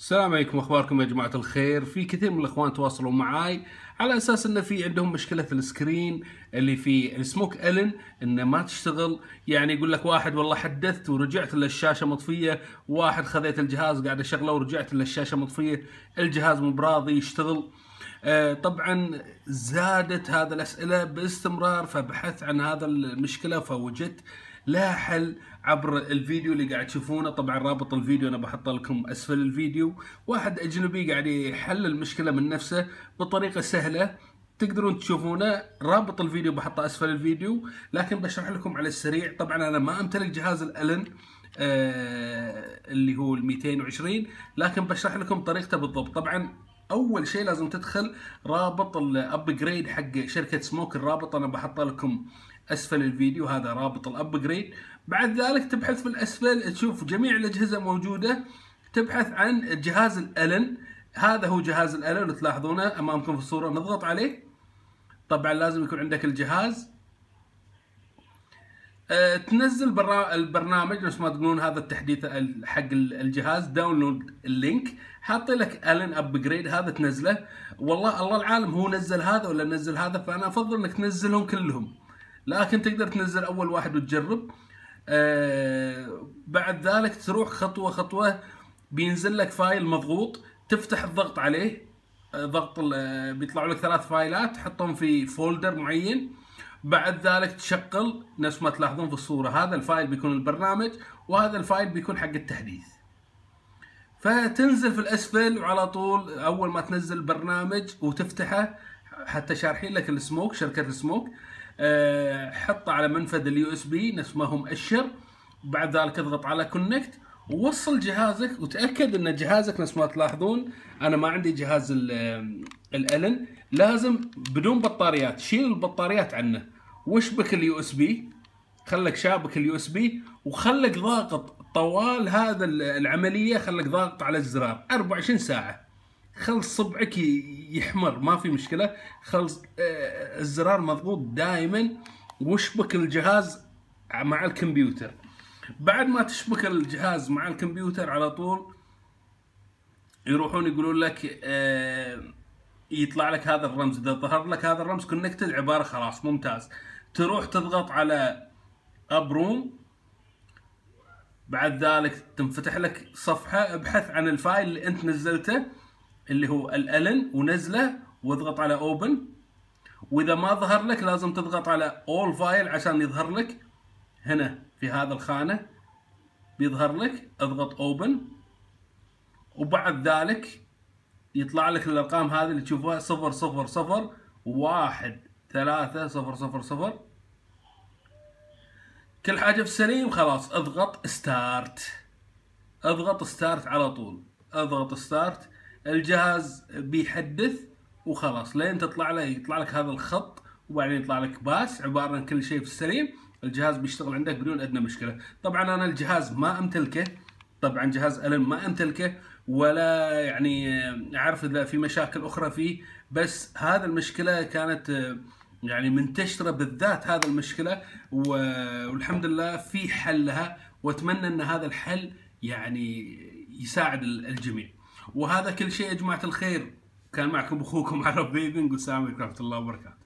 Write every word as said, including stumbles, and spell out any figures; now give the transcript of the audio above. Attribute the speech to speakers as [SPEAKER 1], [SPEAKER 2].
[SPEAKER 1] السلام عليكم، اخباركم يا جماعه الخير؟ في كثير من الاخوان تواصلوا معاي على اساس انه في عندهم مشكله السكرين اللي في السموك الن انه ما تشتغل. يعني يقول لك واحد والله حدثت ورجعت للشاشه مطفيه، واحد خذيت الجهاز قاعد اشغله ورجعت للشاشه مطفيه، الجهاز مو براضي يشتغل. آه طبعا زادت هذا الاسئله باستمرار، فبحثت عن هذا المشكله فوجدت لها حل عبر الفيديو اللي قاعد تشوفونه. طبعا رابط الفيديو انا بحط لكم اسفل الفيديو. واحد اجنبي قاعد يحل المشكله من نفسه بطريقه سهله تقدرون تشوفونه. رابط الفيديو بحطه اسفل الفيديو، لكن بشرح لكم على السريع. طبعا انا ما امتلك جهاز الالن آه اللي هو ال مئتين وعشرين، لكن بشرح لكم طريقته بالضبط. طبعا اول شيء لازم تدخل رابط الابجريد حق شركه سموك. الرابط انا بحطه لكم اسفل الفيديو، هذا رابط الابجريد. بعد ذلك تبحث في الاسفل تشوف جميع الاجهزه موجوده، تبحث عن جهاز الالن. هذا هو جهاز الالن تلاحظونه امامكم في الصوره، نضغط عليه. طبعا لازم يكون عندك الجهاز. أه تنزل برا البرنامج نفس ما تقولون، هذا التحديث حق الجهاز، داونلود اللينك. حاطي لك الن ابجريد، هذا تنزله. والله الله العالم هو نزل هذا ولا نزل هذا، فانا افضل انك تنزلهم كلهم، لكن تقدر تنزل اول واحد وتجرب. آه بعد ذلك تروح خطوه خطوه، بينزل لك فايل مضغوط، تفتح الضغط عليه. آه ضغط آه بيطلع لك ثلاث فايلات، تحطهم في فولدر معين. بعد ذلك تشغل نفس ما تلاحظون في الصوره، هذا الفايل بيكون البرنامج وهذا الفايل بيكون حق التحديث. فتنزل في الاسفل وعلى طول اول ما تنزل البرنامج وتفتحه، حتى شارحين لك السموك شركه السموك. أه حطه على منفذ اليو اس بي نفس ما هو مؤشر. بعد ذلك اضغط على كونكت ووصل جهازك، وتاكد ان جهازك نفس ما تلاحظون انا ما عندي جهاز الالن، لازم بدون بطاريات. شيل البطاريات عنه واشبك اليو اس بي، خلك شابك اليو اس بي وخلك ضاغط طوال هذا العمليه، خلك ضاغط على الزرار أربعة وعشرين ساعه. خل صبعك يحمر ما في مشكله، خل الزرار مضغوط دائما، واشبك الجهاز مع الكمبيوتر. بعد ما تشبك الجهاز مع الكمبيوتر على طول يروحون يقولون لك آه يطلع لك هذا الرمز. اذا ظهر لك هذا الرمز كونكتد عباره خلاص ممتاز. تروح تضغط على ابروم. بعد ذلك تنفتح لك صفحه، ابحث عن الفايل اللي انت نزلته اللي هو الالن ونزله، واضغط على اوبن. واذا ما ظهر لك لازم تضغط على اول فايل عشان يظهر لك هنا في هذا الخانه، بيظهر لك. اضغط اوبن، وبعد ذلك يطلع لك الارقام هذه اللي تشوفوها صفر صفر صفر واحد ثلاثة صفر صفر صفر. كل حاجه في السليم خلاص. اضغط ستارت، اضغط ستارت على طول، اضغط ستارت. الجهاز بيحدث وخلاص لين تطلع له يطلع لك هذا الخط، وبعدين يطلع لك باس عباره عن كل شيء في السليم. الجهاز بيشتغل عندك بدون ادنى مشكله. طبعا انا الجهاز ما امتلكه، طبعا جهاز الن ما امتلكه، ولا يعني اعرف اذا في مشاكل اخرى فيه، بس هذا المشكله كانت يعني منتشره بالذات هذا المشكله، والحمد لله في حل لها، واتمنى ان هذا الحل يعني يساعد الجميع. وهذا كل شيء يا جماعه الخير. كان معكم اخوكم عرب فيبنج، والسلام عليكم ورحمه الله وبركاته.